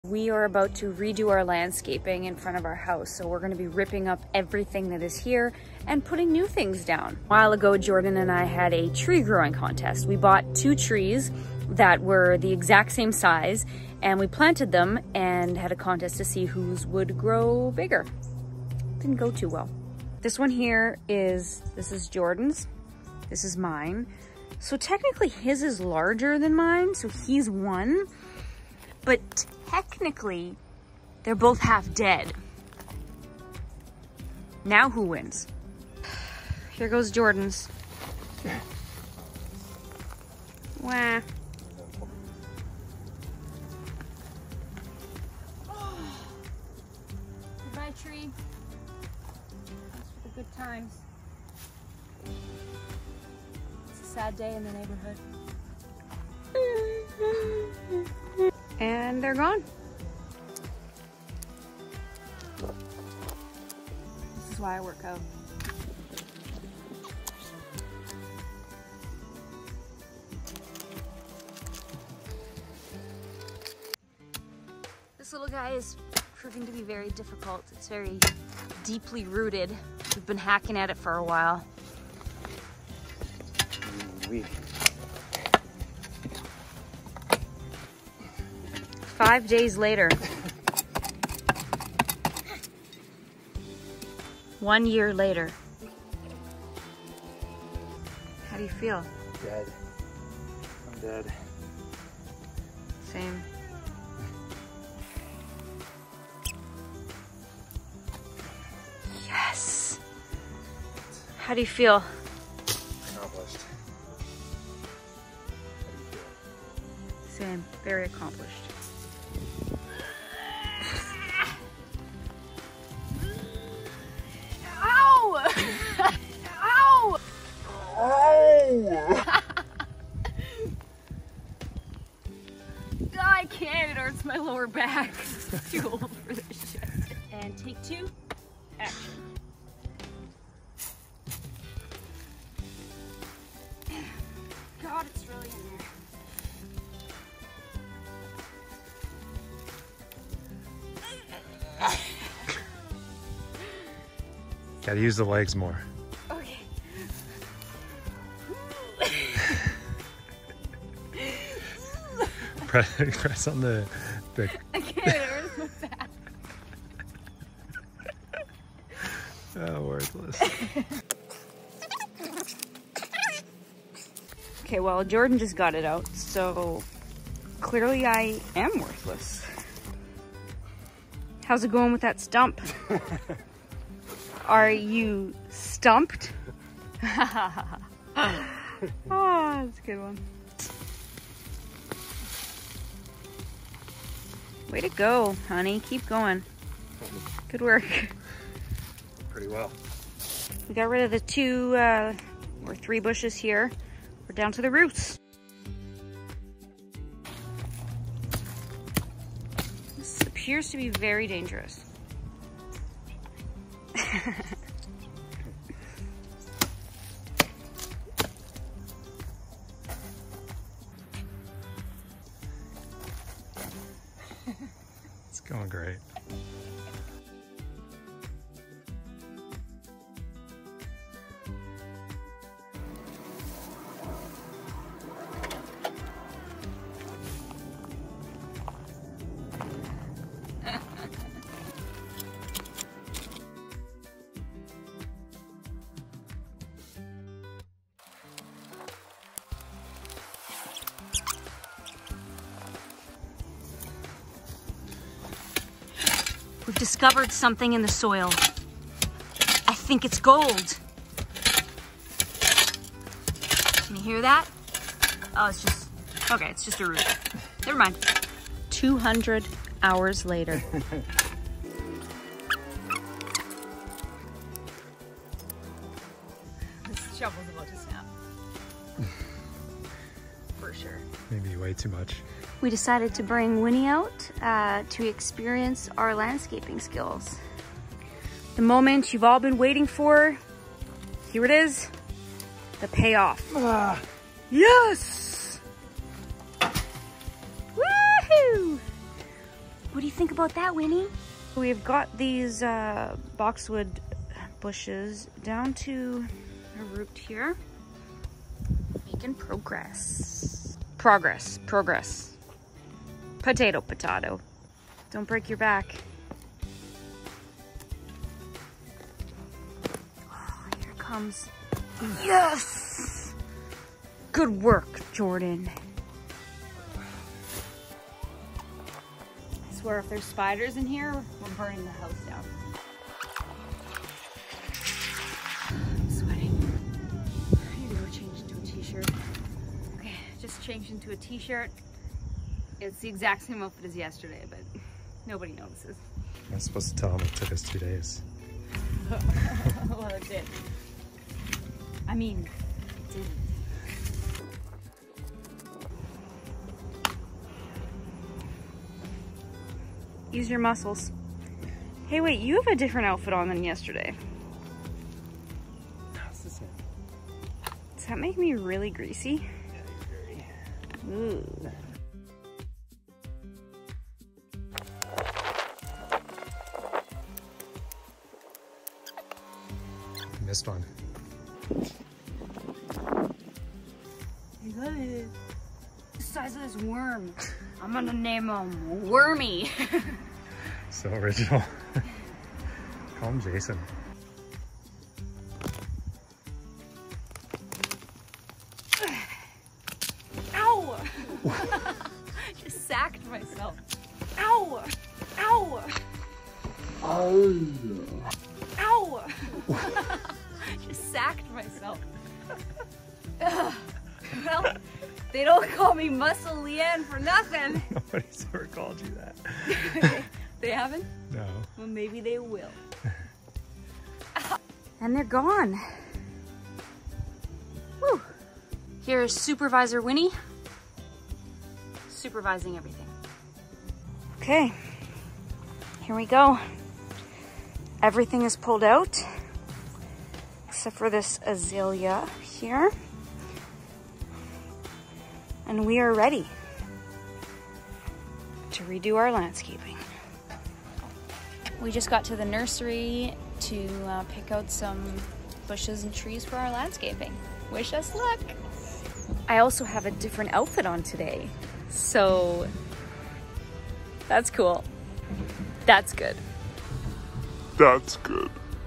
We are about to redo our landscaping in front of our house, so we're going to be ripping up everything that is here and putting new things down. A while ago, Jordan and I had a tree growing contest. We bought 2 trees that were the exact same size, and we planted them and had a contest to see whose would grow bigger. Didn't go too well. This one here this is Jordan's, this is mine. So technically his is larger than mine, so he's won. But technically, they're both half dead. Now who wins? Here goes Jordan's. Wah. Goodbye, tree. Thanks for the good times. It's a sad day in the neighborhood. And they're gone. This is why I work out. This little guy is proving to be very difficult. It's very deeply rooted. We've been hacking at it for a while. 5 days later. 1 year later. How do you feel? Dead. I'm dead. Same. Yes! How do you feel? Accomplished. Same. Very accomplished. I can't, it hurts my lower back. Too old for this shit. And take 2, action. God, it's really in there. Gotta use the legs more. Okay. Press on the I can't, it hurts my back. Oh, worthless. Okay, well, Jordan just got it out, so clearly I am worthless. How's it going with that stump? Are you stumped? Oh, that's a good one. Way to go, honey. Keep going. Good work. Pretty well. We got rid of the 2 or 3 bushes here. We're down to the roots. This appears to be very dangerous. It's going great. We've discovered something in the soil. I think it's gold. Can you hear that? Oh, it's just, okay, it's just a root. Never mind. 200 hours later. This shovel's about to snap. For sure. Maybe way too much. We decided to bring Winnie out to experience our landscaping skills. The moment you've all been waiting for, here it is, the payoff. Yes! Woohoo! What do you think about that, Winnie? We've got these boxwood bushes down to a root here. Making progress. Progress. Potato. Don't break your back. Oh, here it comes. Yes! Good work, Jordan. I swear if there's spiders in here, we're burning the house down. I'm sweating. I need to go change into a t-shirt. Okay, just changed into a t-shirt. It's the exact same outfit as yesterday, but nobody notices. I was supposed to tell him it took us 2 days. Well, it did. I mean, it didn't. Use your muscles. Hey, wait, you have a different outfit on than yesterday. It's the same. Does that make me really greasy? Yeah, you're very. Ooh. Missed one. Look at it. The size of this worm. I'm gonna name him Wormy. So original. Call him Jason. Ow! Just sacked myself. Ow! Ow! Ow! Just sacked myself. Well, they don't call me Muscle Leanne for nothing. Nobody's ever called you that. They haven't? No. Well, maybe they will. And they're gone. Woo. Here's Supervisor Winnie supervising everything. Okay, here we go. Everything is pulled out except for this azalea here. And we are ready to redo our landscaping. We just got to the nursery to pick out some bushes and trees for our landscaping. Wish us luck. I also have a different outfit on today, so that's cool. That's good. That's good.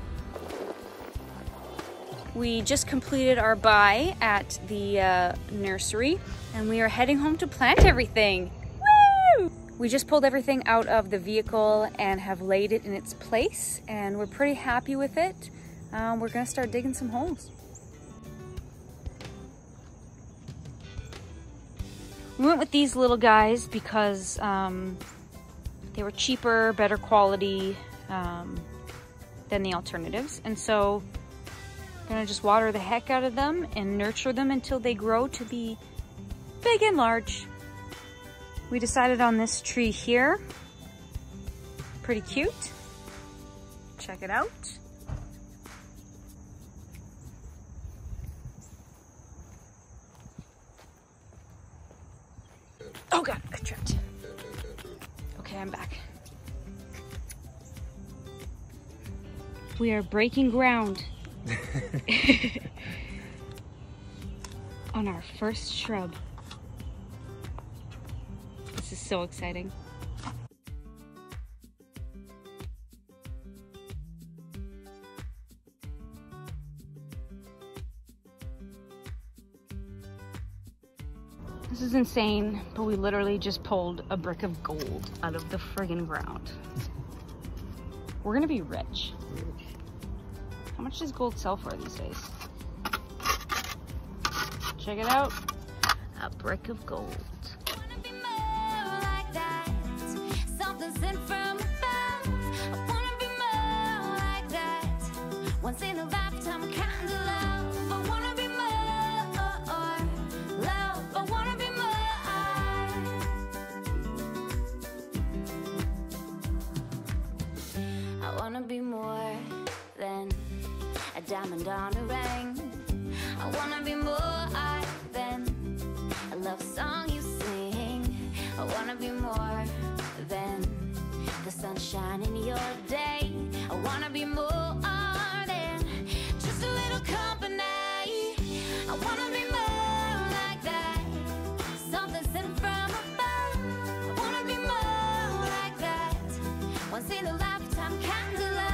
We just completed our buy at the nursery, and we are heading home to plant everything. Woo! We just pulled everything out of the vehicle and have laid it in its place, and we're pretty happy with it. We're gonna start digging some holes. We went with these little guys because they were cheaper, better quality than the alternatives, and so gonna just water the heck out of them and nurture them until they grow to be big and large. We decided on this tree here. Pretty cute. Check it out. Oh God, I tripped. Okay, I'm back. We are breaking ground on our first shrub. This is so exciting. This is insane, but we literally just pulled a brick of gold out of the friggin' ground. We're gonna be rich. How much does gold sell for these days? Check it out. A brick of gold. Once in a lifetime kind of love. I wanna be more love. I wanna be more. I wanna be more than a diamond on a ring. I wanna be more than a love song you sing. I wanna be more than sunshine in your day. I wanna be more than just a little company. I wanna be more like that, something sent from above. I wanna be more like that, once in a lifetime kind of love.